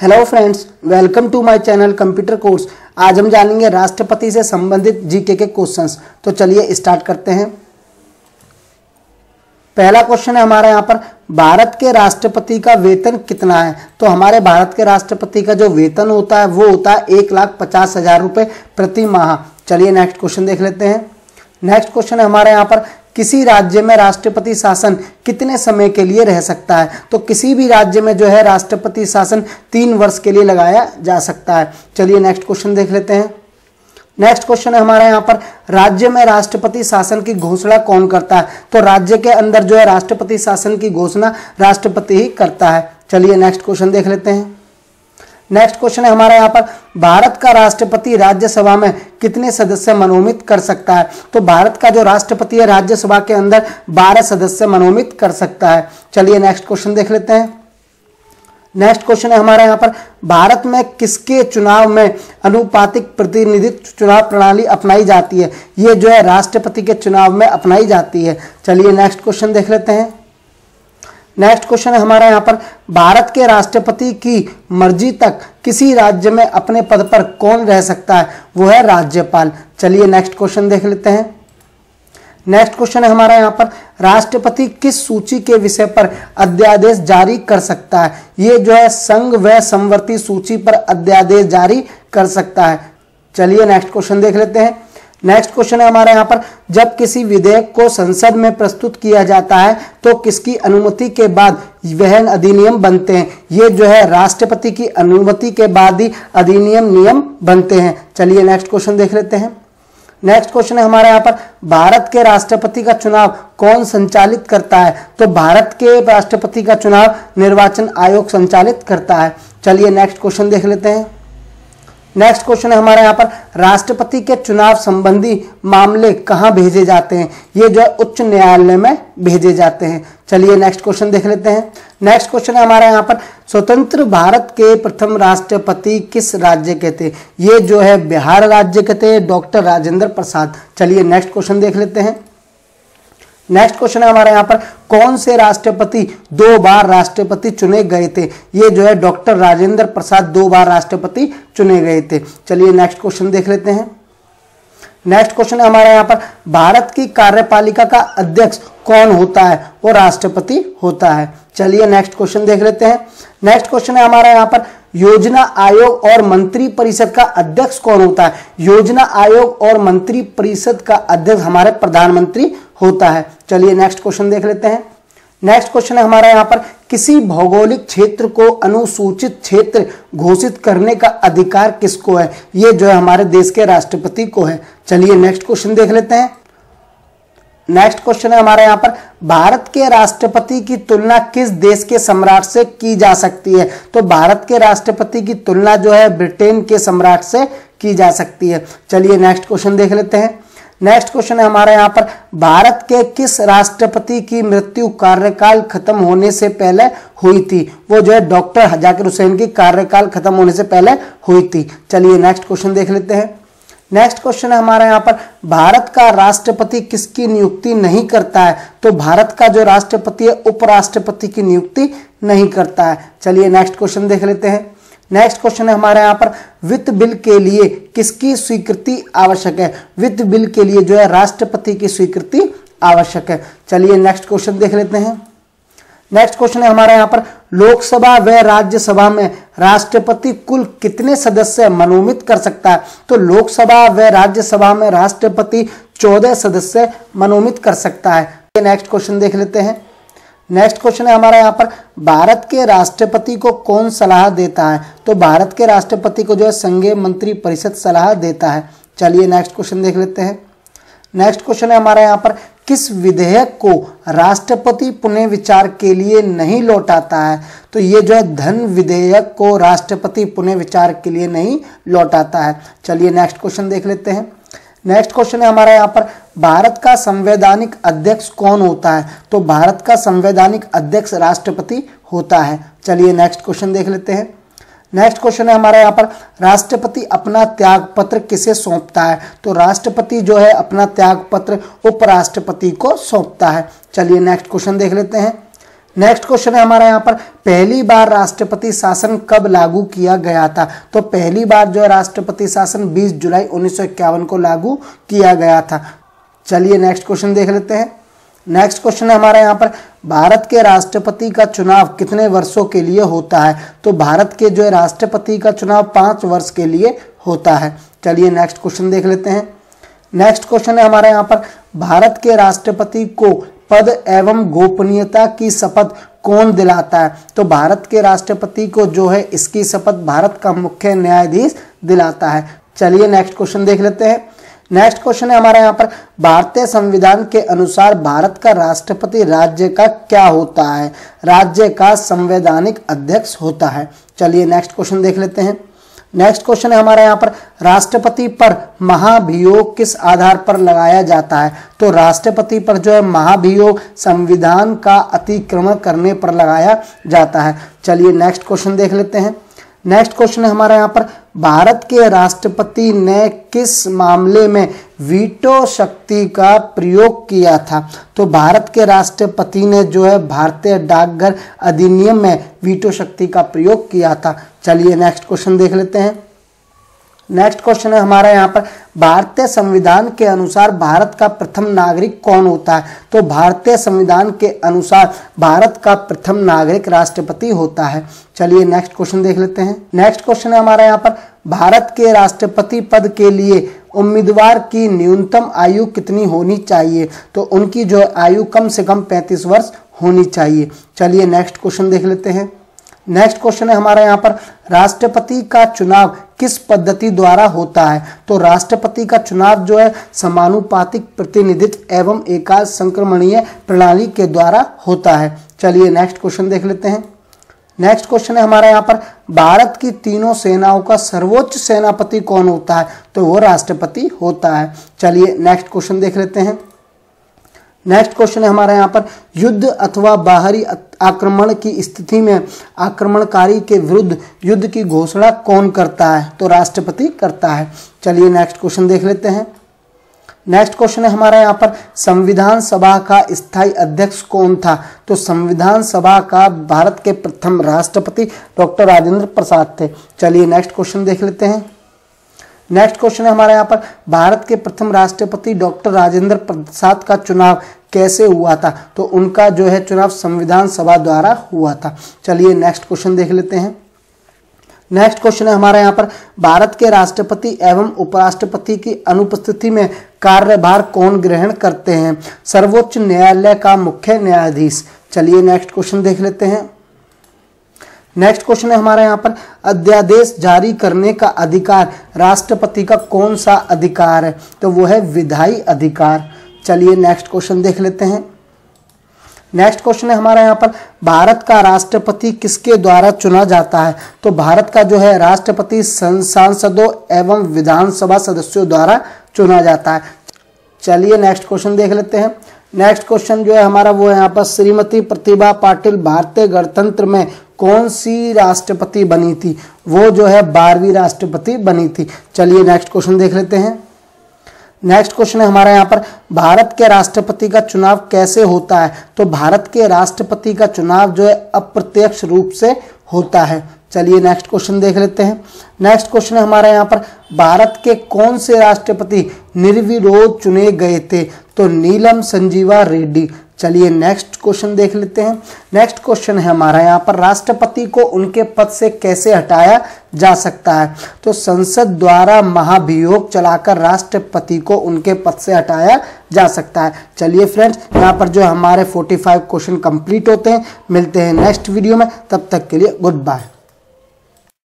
Hello friends, welcome to my channel computer course. आज हम जानेंगे राष्ट्रपति से संबंधित जीके के क्वेश्चंस। तो चलिए स्टार्ट करते हैं। पहला क्वेश्चन है हमारे यहाँ पर, भारत के राष्ट्रपति का वेतन कितना है। तो हमारे भारत के राष्ट्रपति का जो वेतन होता है वो होता है 1,50,000 रुपये प्रति माह। चलिए नेक्स्ट क्वेश्चन देख लेते हैं। नेक्स्ट क्वेश्चन है हमारे यहाँ पर, किसी राज्य में राष्ट्रपति शासन कितने समय के लिए रह सकता है। तो किसी भी राज्य में जो है राष्ट्रपति शासन 3 वर्ष के लिए लगाया जा सकता है। चलिए नेक्स्ट क्वेश्चन देख लेते हैं। नेक्स्ट क्वेश्चन है हमारे यहाँ पर, राज्य में राष्ट्रपति शासन की घोषणा कौन करता है। तो राज्य के अंदर जो है राष्ट्रपति शासन की घोषणा राष्ट्रपति ही करता है। चलिए नेक्स्ट क्वेश्चन देख लेते हैं। नेक्स्ट क्वेश्चन है हमारे यहाँ पर, भारत का राष्ट्रपति राज्यसभा में कितने सदस्य मनोनीत कर सकता है। तो भारत का जो राष्ट्रपति है राज्यसभा के अंदर 12 सदस्य मनोनीत कर सकता है। चलिए नेक्स्ट क्वेश्चन देख लेते हैं। नेक्स्ट क्वेश्चन है हमारे यहाँ पर, भारत में किसके चुनाव में अनुपातिक प्रतिनिधित्व चुनाव प्रणाली अपनाई जाती है। ये जो है राष्ट्रपति के चुनाव में अपनाई जाती है। चलिए नेक्स्ट क्वेश्चन देख लेते हैं। नेक्स्ट क्वेश्चन है हमारे यहाँ पर, भारत के राष्ट्रपति की मर्जी तक किसी राज्य में अपने पद पर कौन रह सकता है। वो है राज्यपाल। चलिए नेक्स्ट क्वेश्चन देख लेते हैं। नेक्स्ट क्वेश्चन है हमारे यहाँ पर, राष्ट्रपति किस सूची के विषय पर अध्यादेश जारी कर सकता है। ये जो है संघ व समवर्ती सूची पर अध्यादेश जारी कर सकता है। चलिए नेक्स्ट क्वेश्चन देख लेते हैं। नेक्स्ट क्वेश्चन है हमारे यहाँ पर, जब किसी विधेयक को संसद में प्रस्तुत किया जाता है तो किसकी अनुमति के बाद वह अधिनियम बनते हैं। ये जो है राष्ट्रपति की अनुमति के बाद ही अधिनियम नियम बनते हैं। चलिए नेक्स्ट क्वेश्चन देख लेते हैं। नेक्स्ट क्वेश्चन है हमारे यहाँ पर, भारत के राष्ट्रपति का चुनाव कौन संचालित करता है। तो भारत के राष्ट्रपति का चुनाव निर्वाचन आयोग संचालित करता है। चलिए नेक्स्ट क्वेश्चन देख लेते हैं। नेक्स्ट क्वेश्चन है हमारे यहाँ पर, राष्ट्रपति के चुनाव संबंधी मामले कहाँ भेजे जाते हैं। ये जो है उच्च न्यायालय में भेजे जाते हैं। चलिए नेक्स्ट क्वेश्चन देख लेते हैं। नेक्स्ट क्वेश्चन है हमारे यहाँ पर, स्वतंत्र भारत के प्रथम राष्ट्रपति किस राज्य के थे। ये जो है बिहार राज्य के थे, डॉक्टर राजेंद्र प्रसाद। चलिए नेक्स्ट क्वेश्चन देख लेते हैं। नेक्स्ट क्वेश्चन है हमारे यहाँ पर, कौन से राष्ट्रपति 2 बार राष्ट्रपति चुने गए थे। ये जो है डॉक्टर राजेंद्र प्रसाद 2 बार राष्ट्रपति चुने गए थे। चलिए नेक्स्ट क्वेश्चन देख लेते हैं। नेक्स्ट क्वेश्चन है हमारे यहाँ पर, भारत की कार्यपालिका का अध्यक्ष कौन होता है। वो राष्ट्रपति होता है। चलिए नेक्स्ट क्वेश्चन देख लेते हैं। नेक्स्ट क्वेश्चन है हमारे यहाँ पर, योजना आयोग और मंत्री परिषद का अध्यक्ष कौन होता है। योजना आयोग और मंत्री परिषद का अध्यक्ष हमारे प्रधानमंत्री होता है। चलिए नेक्स्ट क्वेश्चन देख लेते हैं। नेक्स्ट क्वेश्चन है हमारे यहाँ पर, किसी भौगोलिक क्षेत्र को अनुसूचित क्षेत्र घोषित करने का अधिकार किसको है। ये जो है हमारे देश के राष्ट्रपति को है। चलिए नेक्स्ट क्वेश्चन देख लेते हैं। नेक्स्ट क्वेश्चन है हमारे यहाँ पर, भारत के राष्ट्रपति की तुलना किस देश के सम्राट से की जा सकती है। तो भारत के राष्ट्रपति की तुलना जो है ब्रिटेन के सम्राट से की जा सकती है। चलिए नेक्स्ट क्वेश्चन देख लेते हैं। नेक्स्ट क्वेश्चन है हमारे यहाँ पर, भारत के किस राष्ट्रपति की मृत्यु कार्यकाल खत्म होने से पहले हुई थी। वो जो है डॉक्टर जाकिर हुसैन की कार्यकाल खत्म होने से पहले हुई थी। चलिए नेक्स्ट क्वेश्चन देख लेते हैं। नेक्स्ट क्वेश्चन है हमारे यहाँ पर, भारत का राष्ट्रपति किसकी नियुक्ति नहीं करता है। तो भारत का जो राष्ट्रपति है उपराष्ट्रपति की नियुक्ति नहीं करता है। चलिए नेक्स्ट क्वेश्चन देख लेते हैं। नेक्स्ट क्वेश्चन है हमारे यहाँ पर, वित्त बिल के लिए किसकी स्वीकृति आवश्यक है। वित्त बिल के लिए जो है राष्ट्रपति की स्वीकृति आवश्यक है। चलिए नेक्स्ट क्वेश्चन देख लेते हैं। नेक्स्ट क्वेश्चन है हमारे यहाँ पर, लोकसभा व राज्यसभा में राष्ट्रपति कुल कितने सदस्य मनोनीत कर सकता है। तो लोकसभा व राज्यसभा में राष्ट्रपति 14 सदस्य मनोनीत कर सकता है। नेक्स्ट क्वेश्चन देख लेते हैं। नेक्स्ट क्वेश्चन है हमारे यहाँ पर, भारत के राष्ट्रपति को कौन सलाह देता है। तो भारत के राष्ट्रपति को जो है संघीय मंत्री परिषद सलाह देता है। चलिए नेक्स्ट क्वेश्चन देख लेते हैं। नेक्स्ट क्वेश्चन है हमारे यहाँ पर, किस विधेयक को राष्ट्रपति पुनः विचार के लिए नहीं लौटाता है। तो ये जो है धन विधेयक को राष्ट्रपति पुनः विचार के लिए नहीं लौटाता है। चलिए नेक्स्ट क्वेश्चन देख लेते हैं। नेक्स्ट क्वेश्चन है हमारे यहाँ पर, भारत का संवैधानिक अध्यक्ष कौन होता है। तो भारत का संवैधानिक अध्यक्ष राष्ट्रपति होता है। चलिए नेक्स्ट क्वेश्चन देख लेते हैं। नेक्स्ट क्वेश्चन है हमारे यहाँ पर, राष्ट्रपति अपना त्याग पत्र किसे सौंपता है। तो राष्ट्रपति जो है अपना त्याग पत्र उपराष्ट्रपति को सौंपता है। चलिए नेक्स्ट क्वेश्चन देख लेते हैं। नेक्स्ट क्वेश्चन है हमारा यहाँ पर, पहली बार राष्ट्रपति शासन कब लागू किया गया था? तो पहली बार जो है राष्ट्रपति शासन 20 जुलाई 1951 को लागू किया गया था। चलिए नेक्स्ट क्वेश्चन देख लेते हैं। नेक्स्ट क्वेश्चन है हमारा यहाँ पर, भारत के राष्ट्रपति का चुनाव कितने वर्षों के लिए होता है? तो भारत के जो है राष्ट्रपति का चुनाव 5 वर्ष के लिए होता है। चलिए नेक्स्ट क्वेश्चन देख लेते हैं। नेक्स्ट क्वेश्चन है हमारे यहाँ पर, भारत के राष्ट्रपति को पद एवं गोपनीयता की शपथ कौन दिलाता है? तो भारत के राष्ट्रपति को जो है इसकी शपथ भारत का मुख्य न्यायाधीश दिलाता है। चलिए नेक्स्ट क्वेश्चन देख लेते हैं। नेक्स्ट क्वेश्चन है हमारे यहाँ पर, भारतीय संविधान के अनुसार भारत का राष्ट्रपति राज्य का क्या होता है? राज्य का संवैधानिक अध्यक्ष होता है। चलिए नेक्स्ट क्वेश्चन देख लेते हैं। नेक्स्ट क्वेश्चन है हमारे यहाँ पर, राष्ट्रपति पर महाभियोग किस आधार पर लगाया जाता है? तो राष्ट्रपति पर जो है महाभियोग संविधान का अतिक्रमण करने पर लगाया जाता है। चलिए नेक्स्ट क्वेश्चन देख लेते हैं। नेक्स्ट क्वेश्चन है हमारे यहाँ पर, भारत के राष्ट्रपति ने किस मामले में वीटो शक्ति का प्रयोग किया था? तो भारत के राष्ट्रपति ने जो है भारतीय डाकघर अधिनियम में वीटो शक्ति का प्रयोग किया था। चलिए नेक्स्ट क्वेश्चन देख लेते हैं। नेक्स्ट क्वेश्चन है हमारा यहाँ पर, भारतीय संविधान के अनुसार भारत का प्रथम नागरिक कौन होता है? तो भारतीय संविधान के अनुसार भारत का प्रथम नागरिक राष्ट्रपति होता है। चलिए नेक्स्ट क्वेश्चन देख लेते हैं। नेक्स्ट क्वेश्चन है हमारा यहाँ पर, भारत के राष्ट्रपति पद के लिए उम्मीदवार की न्यूनतम आयु कितनी होनी चाहिए? तो उनकी जो आयु कम से कम 35 वर्ष होनी चाहिए। चलिए नेक्स्ट क्वेश्चन देख लेते हैं। नेक्स्ट क्वेश्चन है हमारा यहाँ पर, राष्ट्रपति का चुनाव किस पद्धति द्वारा होता है? तो राष्ट्रपति का चुनाव जो है समानुपातिक प्रतिनिधित्व एवं एकाध संक्रमणीय प्रणाली के द्वारा होता है। चलिए नेक्स्ट क्वेश्चन देख लेते हैं। नेक्स्ट क्वेश्चन है हमारा यहाँ पर, भारत की तीनों सेनाओं का सर्वोच्च सेनापति कौन होता है? तो वो राष्ट्रपति होता है। चलिए नेक्स्ट क्वेश्चन देख लेते हैं। नेक्स्ट क्वेश्चन है हमारा यहाँ पर, युद्ध अथवा बाहरी आक्रमण की स्थिति में आक्रमणकारी के विरुद्ध युद्ध की घोषणा कौन करता है? तो राष्ट्रपति करता है। चलिए नेक्स्ट क्वेश्चन देख लेते हैं। नेक्स्ट क्वेश्चन है हमारा यहाँ पर, संविधान सभा का स्थायी अध्यक्ष कौन था? तो संविधान सभा का भारत के प्रथम राष्ट्रपति डॉक्टर राजेंद्र प्रसाद थे। चलिए नेक्स्ट क्वेश्चन देख लेते हैं। नेक्स्ट क्वेश्चन है हमारे यहाँ पर, भारत के प्रथम राष्ट्रपति डॉक्टर राजेंद्र प्रसाद का चुनाव कैसे हुआ था? तो उनका जो है चुनाव संविधान सभा द्वारा हुआ था। चलिए नेक्स्ट क्वेश्चन देख लेते हैं। नेक्स्ट क्वेश्चन है हमारे यहाँ पर, भारत के राष्ट्रपति एवं उपराष्ट्रपति की अनुपस्थिति में कार्यभार कौन ग्रहण करते हैं? सर्वोच्च न्यायालय का मुख्य न्यायाधीश। चलिए नेक्स्ट क्वेश्चन देख लेते हैं। नेक्स्ट क्वेश्चन है हमारे यहाँ पर, अध्यादेश जारी करने का अधिकार राष्ट्रपति का कौन सा अधिकार है? तो वो है विधायी अधिकार। चलिए नेक्स्ट क्वेश्चन देख लेते हैं। नेक्स्ट क्वेश्चन है हमारा यहाँ पर, भारत का राष्ट्रपति किसके द्वारा चुना जाता है? तो भारत का जो है राष्ट्रपति सांसदों एवं विधानसभा सदस्यों द्वारा चुना जाता है। चलिए नेक्स्ट क्वेश्चन देख लेते हैं। नेक्स्ट क्वेश्चन जो है हमारा वो है यहाँ पर, श्रीमती प्रतिभा पाटिल भारतीय गणतंत्र में कौन सी राष्ट्रपति बनी थी? वो जो है 12वीं राष्ट्रपति बनी थी। चलिए नेक्स्ट क्वेश्चन देख लेते हैं। नेक्स्ट क्वेश्चन है हमारा यहाँ पर, भारत के राष्ट्रपति का चुनाव कैसे होता है? तो भारत के राष्ट्रपति का चुनाव जो है अप्रत्यक्ष रूप से होता है। चलिए नेक्स्ट क्वेश्चन देख लेते हैं। नेक्स्ट क्वेश्चन है हमारा यहाँ पर, भारत के कौन से राष्ट्रपति निर्विरोध चुने गए थे? तो नीलम संजीवा रेड्डी। चलिए नेक्स्ट क्वेश्चन देख लेते हैं। नेक्स्ट क्वेश्चन है हमारा यहाँ पर, राष्ट्रपति को उनके पद से कैसे हटाया जा सकता है? तो संसद द्वारा महाभियोग चलाकर राष्ट्रपति को उनके पद से हटाया जा सकता है। चलिए फ्रेंड्स, यहाँ पर जो हमारे 45 क्वेश्चन कंप्लीट होते हैं। मिलते हैं नेक्स्ट वीडियो में, तब तक के लिए गुड बाय।